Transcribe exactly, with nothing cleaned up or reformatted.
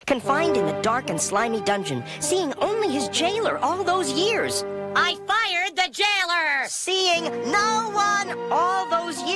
confined in the dark and slimy dungeon, seeing only his jailer all those years. I fired the jailer! Seeing no one all those years.